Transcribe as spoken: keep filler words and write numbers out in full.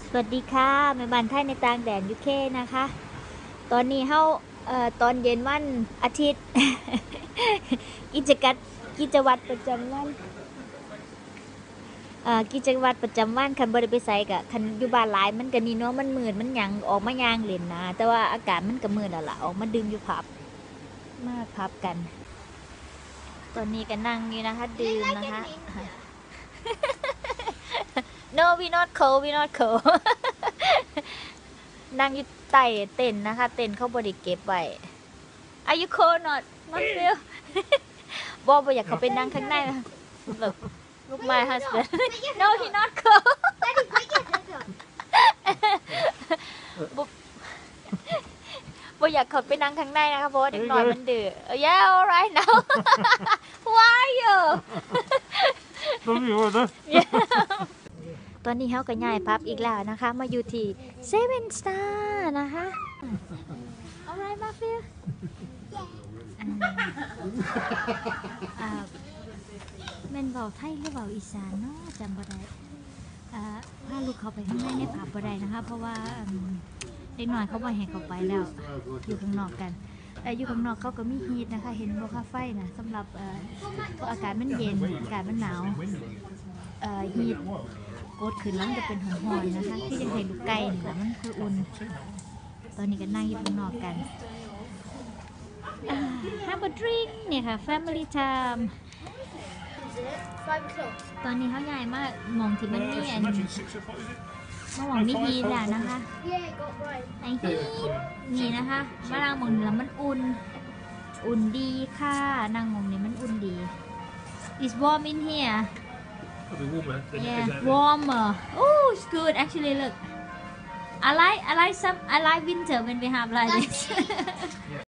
สวัสดีค่ะแม่บ้านไทยในต่างแดนยูเคนะคะตอนนี้เฮาเอ่อตอนเย็นวันอาทิตย์ กิจกัดกิจวัตรประจำวันเอ่อกิจวัตรประจำวันคันบ่ได้ไปไสกะคันอยู่บ้านหลายมันก็นี่เนาะมันมืดมันหยังออกมาย่างเล่นนะแต่ว่าอากาศมันก็มืดแล้วล่ะออกมาดื่มอยู่ผับมาพับกัน ตอนนี้ก็นั่งอยู่นะคะดื่มนะคะ no we not cold we not cold นั่งอยู่ใต้เต็นท์นะคะเต็นท์เขาบริเก็บไว้ Are you cold not not feel บอบอยากเขาไปนั่งข้างในนะ Look look my husband no he not cold บอยากเขาไปนั่งข้างในนะคะเพราะว่าเด็กน้อยมันดื้อ Yeah alright now Who are you ตอนนี้เขาก็ย้ายพับอีกแล้วนะคะ มาอยู่ที่ Seven Star นะคะ Alright มาฟิลอ่าแม่นเบาไทยหรือเบาอีสานเนาะจำบ่ได้อ่าพาลูกเขาไปข้างในในผับบ่ได้นะคะ เพราะว่าเด็กน้อยเขาบ่ให้เขาไปแล้ว อยู่ข้างนอกกันแต่อยู่ข้างนอกเขาก็มีฮีทนะคะ เห็นบ่คะไฟนะสำหรับเอ่อเพราะอากาศมันเย็นอากาศมันหนาวเอ่อฮีทกดขึ้นแล้วมันจะเป็นหอนๆนะคะที่ยังเห็นลูกไก่นี่แหละมันคืออุ่นตอนนี้ก็นั่งอยู่ข้างนอกกัน Have a drink เนี่ยค่ะ family time ตอนนี้เขาใหญ่มากมองที่มันมีอันมาหวังมีฮีทแล้วนะคะไอฮีทนี่นะคะมานั่งมองแล้วมันอุ่นอุ่นดีค่ะนั่งมองนี่มันอุ่นดี It's warm in here Probably warmer than Yeah, it is out warmer. Oh, it's good. Actually, look. I like I like some I like winter when we have like this.